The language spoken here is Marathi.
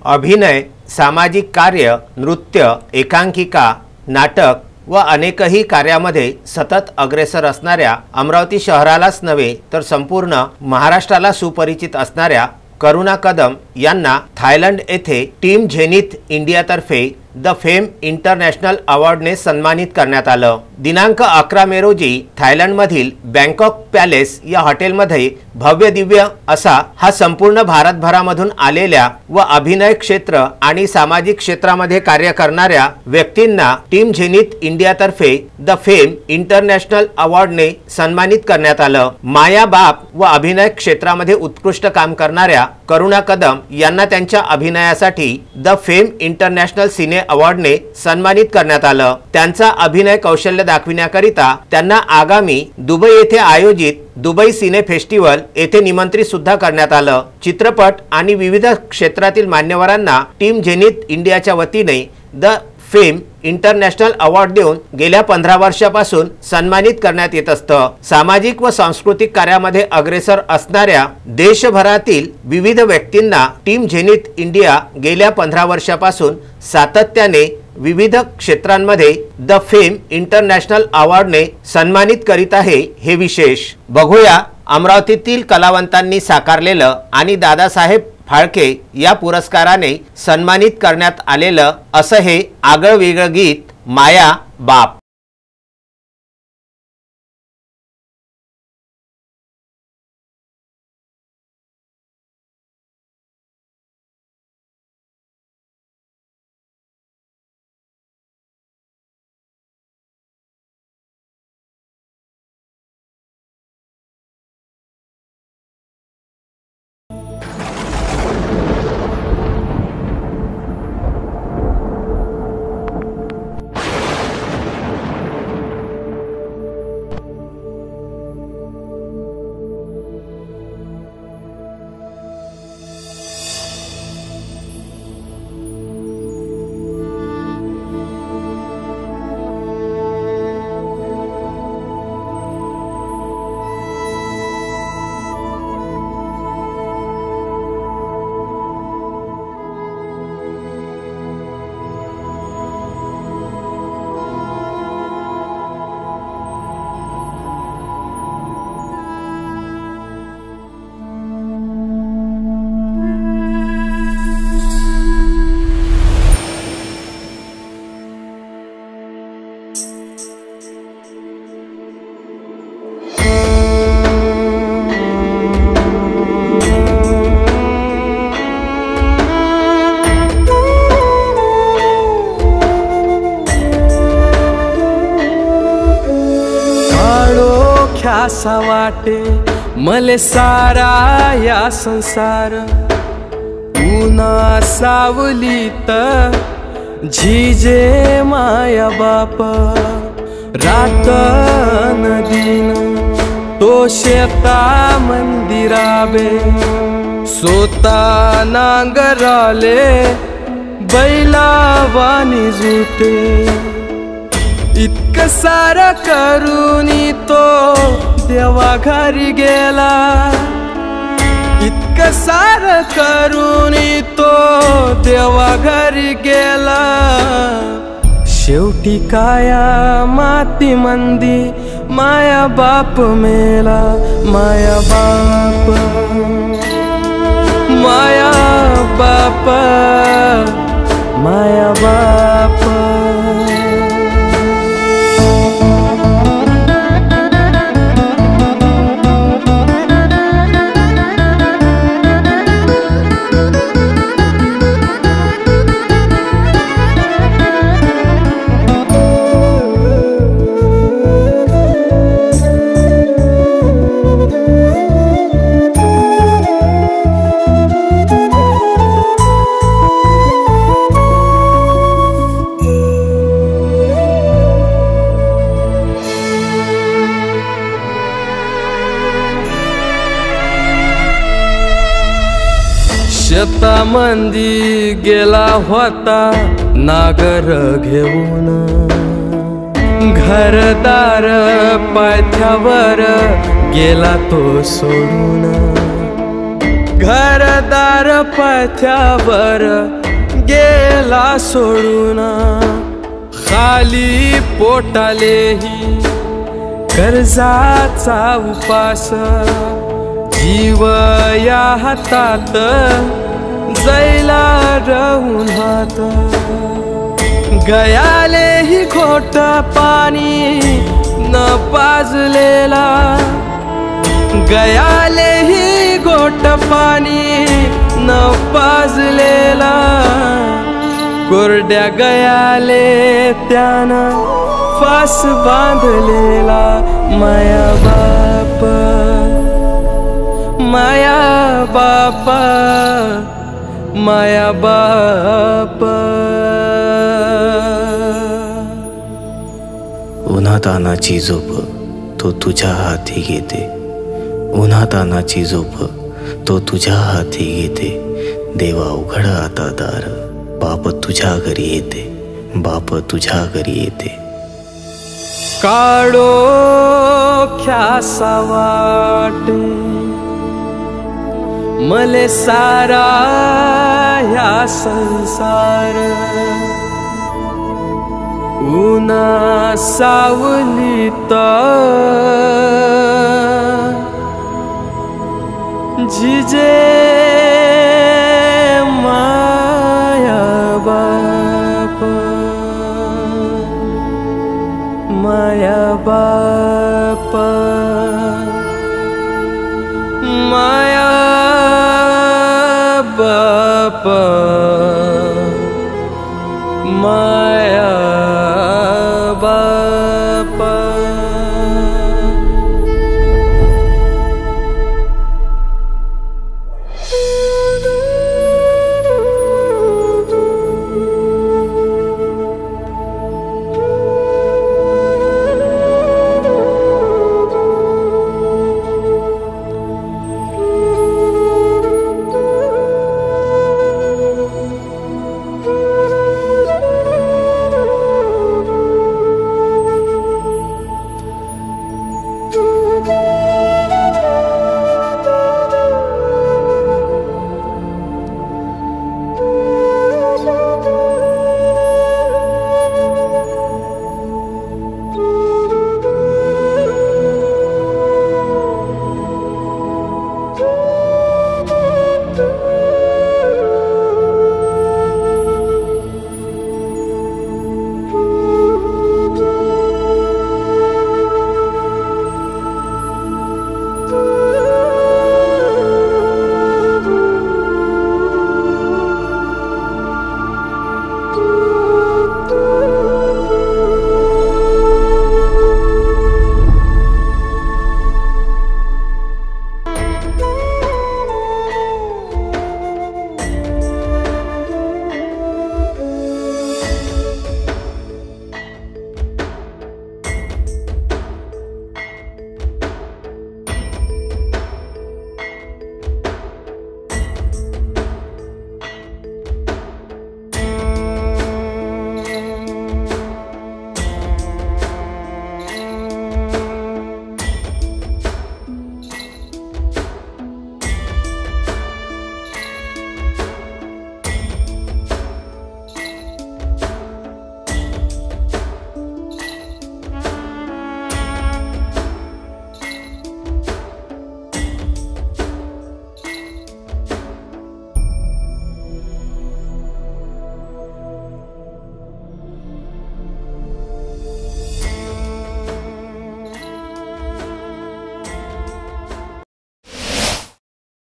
अभिनय, सामाजिक कार्य, नृत्य, एकांकिका, नाटक व अनेकही कार्यामध्ये सतत अग्रेसर असणाऱ्या अमरावती शहरालाच नव्हे तर संपूर्ण महाराष्ट्राला सुपरिचित असणाऱ्या करुणा कदम यांना थायलंड येथे टीम झेनिथ इंडियातर्फे द फेम इंटरनॅशनल अवॉर्डने सन्मानित करण्यात आलं। दिनांक 11 मे रोजी थायलंडमधील बँकॉक पॅलेस या हॉटेलमध्ये भव्य दिव्य असा हा संपूर्ण भारतभरामधून आलेल्या व अभिनय क्षेत्र आणि सामाजिक क्षेत्रामध्ये कार्य करणाऱ्या व्यक्तींना टीम झेनिथ इंडियातर्फे द फेम इंटरनॅशनल अवॉर्डने सन्मानित करण्यात आलं। माया बाप व अभिनय क्षेत्रामध्ये उत्कृष्ट काम करणाऱ्या करुणा कदम यांना त्यांच्या अभिनयासाठी द फेम इंटरनॅशनल सिने अवॉर्डने सन्मानित करण्यात आलं। त्यांचा अभिनय कौशल्य दाखविण्याकरिता त्यांना आगामी दुबई येथे आयोजित दुबई सिने फेस्टिवल येथे निमंत्रित सुद्धा करण्यात आलं। चित्रपट आणि विविध क्षेत्रातील मान्यवरांना टीम झेनिथ इंडियाच्या वतीने द फेम इंटरनॅशनल अवॉर्ड देऊन गेल्या 15 वर्षापासून सन्मानित करण्यात येत असतं। सामाजिक व सांस्कृतिक कार्यामध्ये अग्रेसर असणाऱ्या देशभरातील विविध व्यक्तींना टीम झेनिथ इंडिया गेल्या 15 वर्षापासून सातत्याने विविध क्षेत्रांमध्ये द फेम इंटरनॅशनल अवॉर्डने सन्मानित करीत आहे। हे विशेष बघूया अमरावतीतील कलावंतांनी साकारलेलं आणि दादासाहेब फाळके या पुरस्काराने सन्मानित करण्यात आलेलं असं हे आगळं-वेगळं गीत माया बाप। असा वाटे मले सारा या संसार उन्हा सावलीत झिजे माया बाप रात नदीन तो शेता मंदिराबे सोता नांगराले बैला वाणी जुटे इतकं सारं करूनी तो देवा घरी गेला इतकं सारं करूनी तो देवा घरी गेला शेवटी काया माती मंदी माया बाप मेला माया बाप माया बाप माया बाप शेतामंदी गेला होता नागर घेऊन घरदार पायथ्यावर गेला तो सोडून घरदार पथ्यावर गेला सोडून, खाली पोटालेही कर्जाचा उपास, जीव या हातात जैला रवून हात, गयाले ही घोट पाणी न पाजलेला, गयाले ही घोट पाणी न पाजलेला, कोरड्या गयाले त्यानं फास बांधलेला, माया बाप, माया बाप, माया बाप. उन्हातानाची झोप तो तुझ्या हाती घेते, उन्हातानाची झोप तो तुझ्या हाती घेते, देवा उघड आता दार, बाप तुझ्या घरी येते, बाप तुझ्या घरी येते. काढो ख्यासा वाटे मले सारा ह्या संसार, उन्हा सावलीत जिजे माया बाप, माया बाप, माया बाप, माया